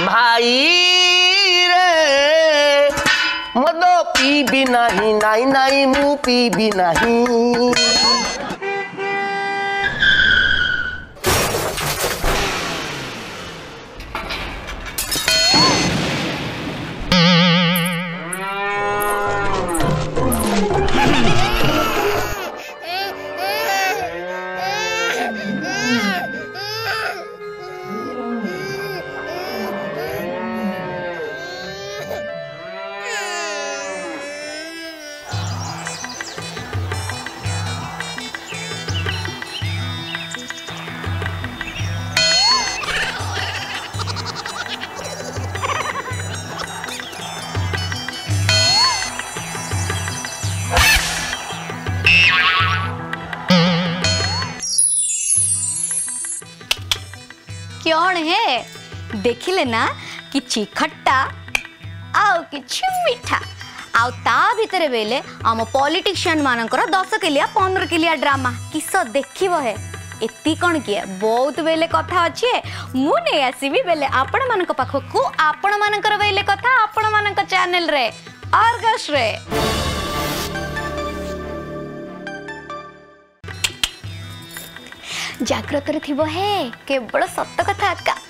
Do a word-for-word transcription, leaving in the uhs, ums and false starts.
भाई रे मद पीबी नहीं नाई नाई मु पीबी नहीं। कौन है देखिले ना कि खट्टा आउ कि मीठा आउ ता भितर बेले आम पॉलिटिशियन मानकर दस किलिया पंद्रह किलिया ड्रामा किस देखिब है एति कौन किए बहुत बेले कथा अच्छे मु नहीं आसबि बेले आपण मानक पाखकू आपण मानकर बेले कथा आपण मानक चैनल रे आर्गस रे। जाग्रत रे थिबो है केवल सत्य कथा का